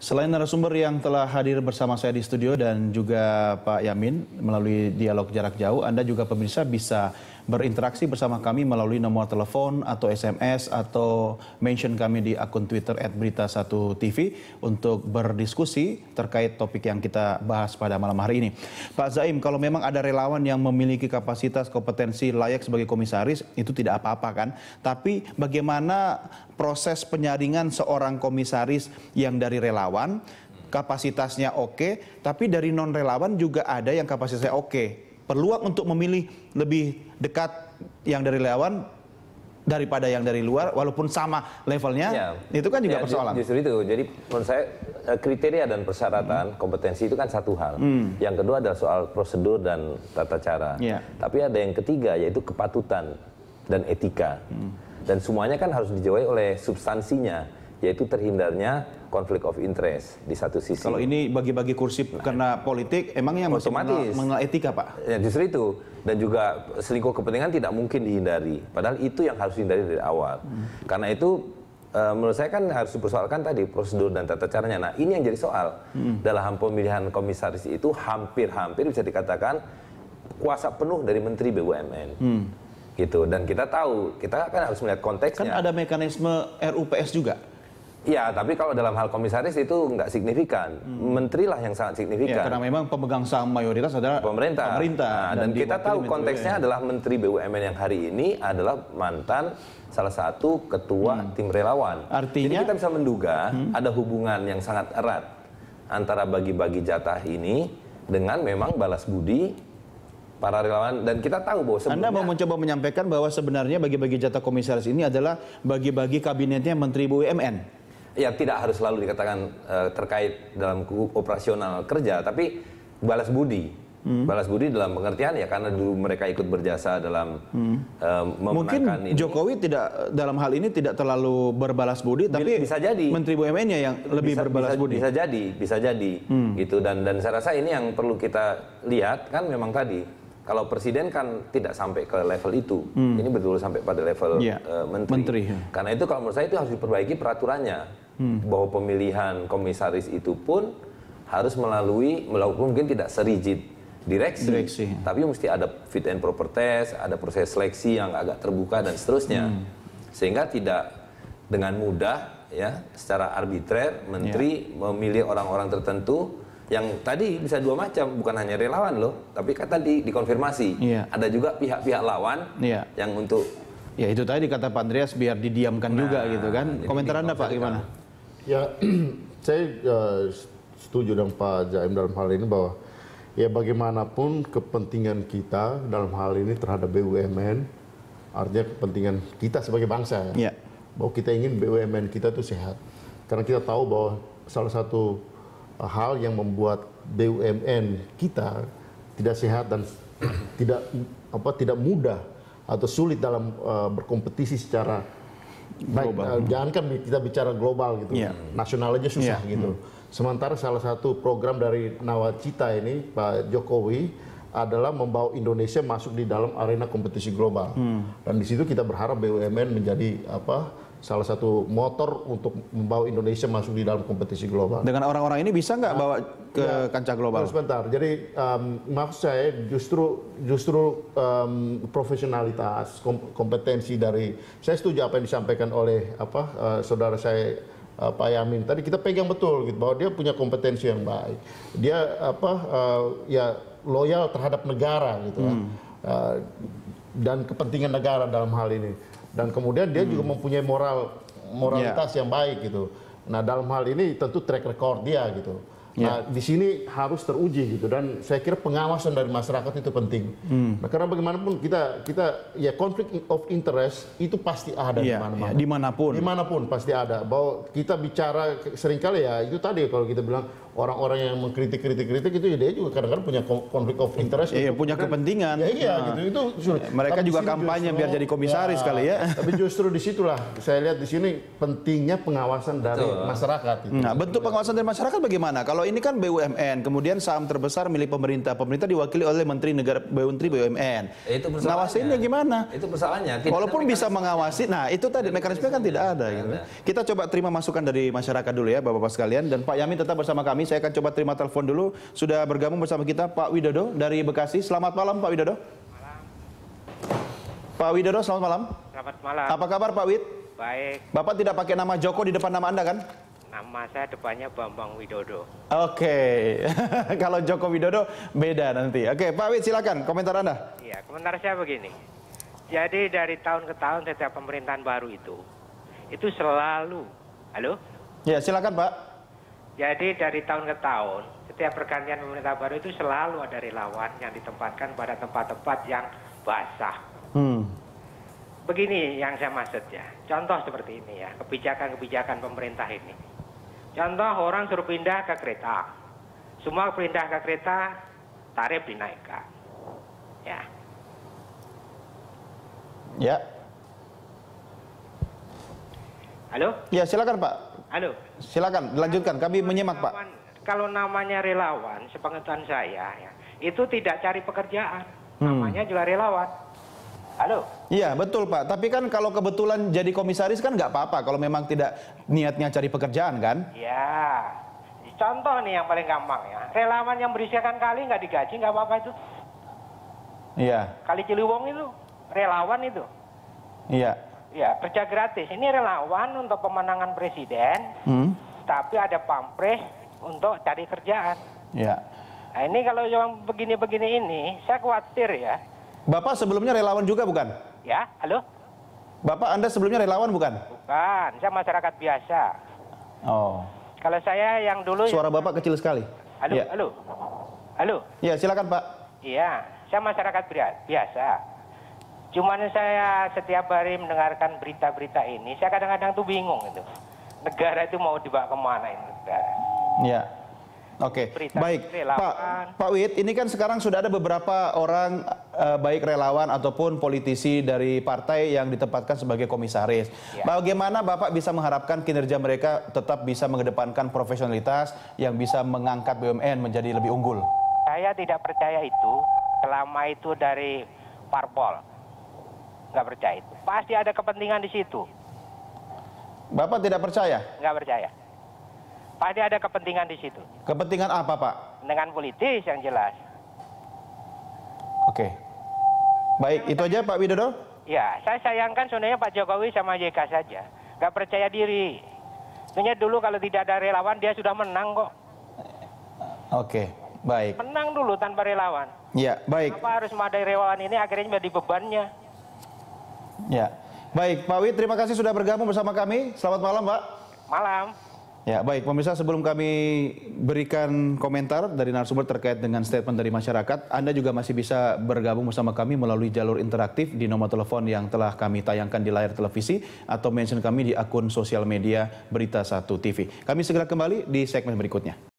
Selain narasumber yang telah hadir bersama saya di studio dan juga Pak Yamin melalui dialog jarak jauh, Anda juga pemirsa bisa berinteraksi bersama kami melalui nomor telepon atau SMS atau mention kami di akun Twitter @berita1tv untuk berdiskusi terkait topik yang kita bahas pada malam hari ini. Pak Zaim, kalau memang ada relawan yang memiliki kapasitas kompetensi layak sebagai komisaris, itu tidak apa-apa kan? Tapi bagaimana proses penyaringan seorang komisaris yang dari relawan, kapasitasnya oke, tapi dari non-relawan juga ada yang kapasitasnya oke. Peluang untuk memilih lebih dekat yang dari relawan daripada yang dari luar, walaupun sama levelnya, ya, itu kan juga persoalan. Justru itu, jadi menurut saya kriteria dan persyaratan kompetensi itu kan satu hal. Yang kedua adalah soal prosedur dan tata cara. Tapi ada yang ketiga, yaitu kepatutan dan etika. Dan semuanya kan harus dijawai oleh substansinya, yaitu terhindarnya konflik of interest di satu sisi. Kalau ini bagi-bagi kursi karena politik, emangnya masih mengenal etika, Pak? Ya, justru itu. Dan juga selingkuh kepentingan tidak mungkin dihindari. Padahal itu yang harus dihindari dari awal. Karena itu menurut saya kan harus dipersoalkan tadi prosedur dan tata caranya. Nah, ini yang jadi soal. Dalam pemilihan komisaris itu hampir-hampir bisa dikatakan kuasa penuh dari Menteri BUMN. Gitu. Dan kita tahu, kita kan harus melihat konteksnya. Kan ada mekanisme RUPS juga. Ya, tapi kalau dalam hal komisaris itu nggak signifikan. Menteri lah yang sangat signifikan. Ya, karena memang pemegang saham mayoritas adalah pemerintah. Nah, dan kita tahu konteksnya adalah Menteri BUMN yang hari ini adalah mantan salah satu ketua tim relawan. Artinya, jadi kita bisa menduga ada hubungan yang sangat erat antara bagi-bagi jatah ini dengan memang balas budi para relawan. Dan kita tahu bahwa sebelumnya, Anda mau mencoba menyampaikan bahwa sebenarnya bagi-bagi jatah komisaris ini adalah bagi-bagi kabinetnya Menteri BUMN. Ya, tidak harus selalu dikatakan terkait dalam operasional kerja, tapi balas budi. Balas budi dalam pengertian ya karena dulu mereka ikut berjasa dalam memenangkan mungkin Jokowi tidak dalam hal ini tidak terlalu berbalas budi, tapi bisa jadi Menteri BUMN-nya yang lebih berbalas budi. Bisa jadi gitu. Dan saya rasa ini yang perlu kita lihat kan memang tadi. Kalau presiden kan tidak sampai ke level itu, ini betul sampai pada level menteri. Karena itu kalau menurut saya itu harus diperbaiki peraturannya, bahwa pemilihan komisaris itu pun harus melalui mungkin tidak serigid direksi, tapi mesti ada fit and proper test, ada proses seleksi yang agak terbuka dan seterusnya, sehingga tidak dengan mudah ya secara arbitrer menteri memilih orang-orang tertentu. Yang tadi bisa dua macam, bukan hanya relawan loh, tapi kan tadi dikonfirmasi. Ada juga pihak-pihak lawan yang untuk... Ya itu tadi kata Pak Andreas biar didiamkan juga gitu kan. Komentar Anda Pak gimana? Ya saya setuju dengan Pak Zaim dalam hal ini bahwa ya bagaimanapun kepentingan kita dalam hal ini terhadap BUMN, artinya kepentingan kita sebagai bangsa ya. Bahwa kita ingin BUMN kita itu sehat. Karena kita tahu bahwa salah satu hal yang membuat BUMN kita tidak sehat dan tidak mudah atau sulit dalam berkompetisi secara baik. Jangankan kita bicara global gitu, nasional aja susah gitu. Sementara salah satu program dari Nawacita ini Pak Jokowi adalah membawa Indonesia masuk di dalam arena kompetisi global. Dan di situ kita berharap BUMN menjadi salah satu motor untuk membawa Indonesia masuk di dalam kompetisi global. Dengan orang-orang ini bisa nggak bawa ke kancah global? Sebentar, jadi maksud saya justru profesionalitas, kompetensi dari, saya setuju apa yang disampaikan oleh saudara saya Pak Yamin tadi, kita pegang betul gitu bahwa dia punya kompetensi yang baik, dia ya loyal terhadap negara gitu dan kepentingan negara dalam hal ini. Dan kemudian dia juga mempunyai moralitas yang baik gitu. Nah dalam hal ini tentu track record dia gitu. Nah di sini harus teruji gitu, dan saya kira pengawasan dari masyarakat itu penting. Nah karena bagaimanapun kita ya konflik of interest itu pasti ada di mana-mana. Dimanapun pasti ada. Bahwa kita bicara seringkali ya itu tadi kalau kita bilang orang-orang yang mengkritik itu ya dia juga kadang-kadang punya konflik of interest. Iya, punya kepentingan. Ya, iya gitu. Itu mereka juga kampanye biar jadi komisaris kali ya. Tapi justru disitulah saya lihat di sini pentingnya pengawasan dari masyarakat. Itu. Nah bentuk pengawasan dari masyarakat bagaimana? Kalau ini kan BUMN, kemudian saham terbesar milik pemerintah. Pemerintah diwakili oleh Menteri Negara BUMN. Itu ngawasinnya gimana? Itu persoalannya. Walaupun bisa mengawasi, nah itu tadi mekanisme kan tidak ada. Gitu. Kita coba terima masukan dari masyarakat dulu ya, Bapak-Bapak sekalian. Dan Pak Yamin tetap bersama kami. Saya akan coba terima telepon dulu. Sudah bergabung bersama kita Pak Widodo dari Bekasi. Selamat malam Pak Widodo. Malam. Pak Widodo, selamat malam. Selamat malam. Apa kabar Pak Wid? Baik. Bapak tidak pakai nama Joko di depan nama Anda kan? Nama saya depannya Bambang Widodo. Oke. Kalau Joko Widodo beda nanti. Oke, Pak Wid silakan komentar Anda. Iya, komentar saya begini. Jadi dari tahun ke tahun setiap pemerintahan baru itu selalu, halo? Ya, silakan Pak. Jadi dari tahun ke tahun setiap pergantian pemerintah baru itu selalu ada relawan yang ditempatkan pada tempat-tempat yang basah. Begini yang saya maksud ya. Contoh seperti ini ya, kebijakan-kebijakan pemerintah ini. Contoh orang suruh pindah ke kereta. Semua pindah ke kereta, tarif dinaikkan. Ya. Ya. Halo? Ya, silakan Pak. Halo? Silakan, dilanjutkan. Kami menyimak Pak. Kalau namanya relawan, sepengetahuan saya ya, itu tidak cari pekerjaan. Namanya juga relawan. Halo? Iya, betul Pak. Tapi kan kalau kebetulan jadi komisaris kan nggak apa-apa kalau memang tidak niatnya cari pekerjaan kan? Ya. Contoh nih yang paling gampang ya. Relawan yang berisikan kali nggak digaji nggak apa-apa itu. Iya. Kali Ciliwung itu relawan itu. Iya. Ya, kerja gratis. Ini relawan untuk pemenangan presiden. Tapi ada pamrih untuk cari kerjaan. Iya. Nah, ini kalau yang begini-begini ini, saya khawatir ya. Bapak sebelumnya relawan juga bukan? Ya, halo? Bapak Anda sebelumnya relawan bukan? Bukan, saya masyarakat biasa. Oh. Kalau saya yang dulu... Suara Bapak kecil sekali. Halo, ya. halo? Halo? Iya, silakan Pak. Iya, saya masyarakat biasa. Cuman saya setiap hari mendengarkan berita-berita ini, saya kadang-kadang tuh bingung itu. Negara itu mau dibawa kemana ini negara? Iya. Oke, baik Pak Wid, ini kan sekarang sudah ada beberapa orang baik relawan ataupun politisi dari partai yang ditempatkan sebagai komisaris. Ya. Bagaimana Bapak bisa mengharapkan kinerja mereka tetap bisa mengedepankan profesionalitas yang bisa mengangkat BUMN menjadi lebih unggul? Saya tidak percaya itu selama itu dari parpol. Nggak percaya itu. Pasti ada kepentingan di situ. Bapak tidak percaya? Nggak percaya. Pasti ada kepentingan di situ. Kepentingan apa, Pak? Dengan politis yang jelas. Oke. Baik, itu aja Pak Widodo? Ya, saya sayangkan sebenarnya Pak Jokowi sama JK saja. Nggak percaya diri. Sebenarnya dulu kalau tidak ada relawan, dia sudah menang kok. Oke, baik. Menang dulu tanpa relawan. Ya, baik. Kenapa harus ada relawan ini akhirnya menjadi bebannya? Ya, baik. Pak Wid, terima kasih sudah bergabung bersama kami. Selamat malam, Pak. Malam. Ya, baik pemirsa, sebelum kami berikan komentar dari narasumber terkait dengan statement dari masyarakat, Anda juga masih bisa bergabung bersama kami melalui jalur interaktif di nomor telepon yang telah kami tayangkan di layar televisi atau mention kami di akun sosial media Berita 1 TV. Kami segera kembali di segmen berikutnya.